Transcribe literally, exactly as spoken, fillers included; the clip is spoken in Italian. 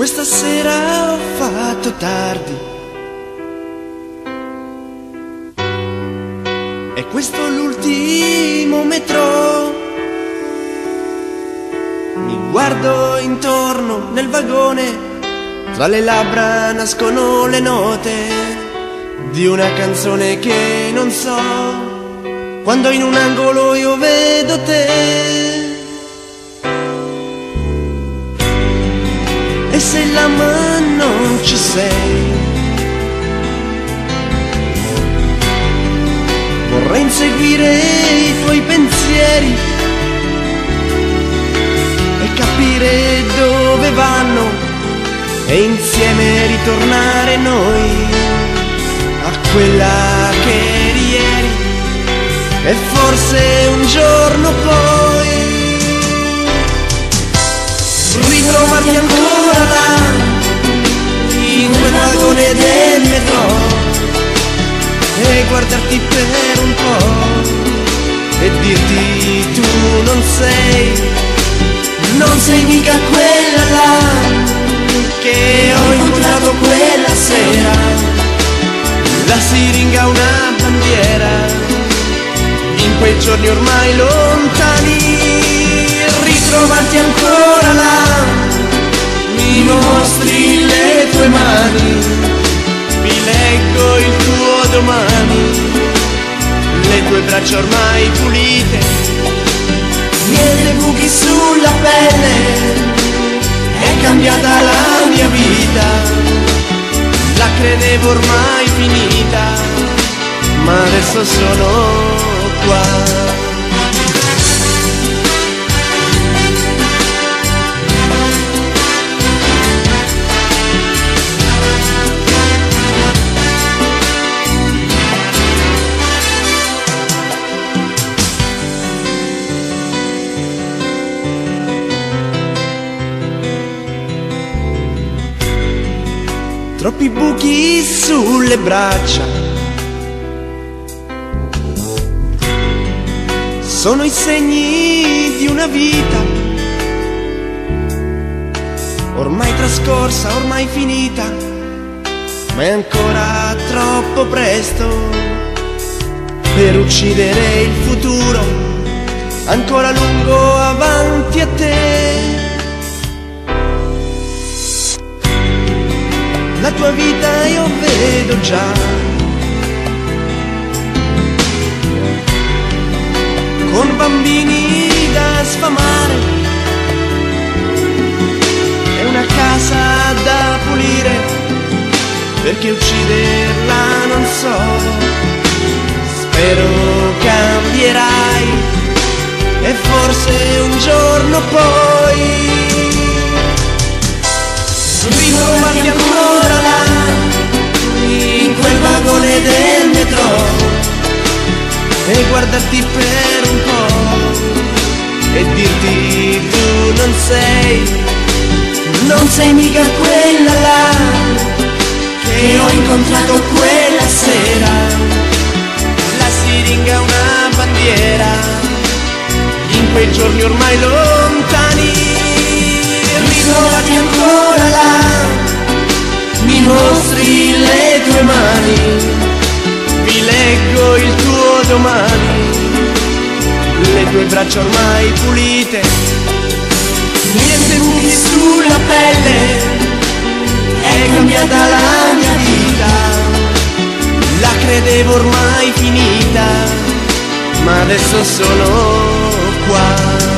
Questa sera ho fatto tardi e questo è l'ultimo metro. Mi guardo intorno nel vagone, tra le labbra nascono le note di una canzone che non so, quando in un angolo io vedo te. E se là ma non ci sei, vorrei inseguire i tuoi pensieri e capire dove vanno e insieme ritornare noi a quella che eri ieri e forse un giorno poi ritrovarti ancora là in quel vagone del metro e guardarti per un po' e dirti tu non sei, non sei mica quella là che ho incontrato quella sera. La siringa una bandiera in quei giorni ormai lontani. Ritrovarti ancora là, mi mostri le tue mani, vi leggo il tuo domani, le tue braccia ormai pulite, niente buchi sulla pelle, è cambiata la mia vita, la credevo ormai finita, ma adesso sono qua. Troppi buchi sulle braccia, sono i segni di una vita ormai trascorsa, ormai finita, ma è ancora troppo presto per uccidere il futuro, ancora lungo avanti a te. La tua vita io vedo già, con bambini da sfamare e una casa da pulire, perché ucciderla non so, spero cambierai e forse un giorno poi ritrovarti ancora là in quel vagone del metro e guardarti per un po' e dirti tu non sei, non sei mica quella là che ho incontrato quella sera. La siringa una bandiera in quei giorni ormai lontani. Ritrovati ancora là, mi mostri le tue mani, vi leggo il tuo domani, le tue braccia ormai pulite, niente buchi sulla pelle, è cambiata la mia vita, la credevo ormai finita, ma adesso sono qua.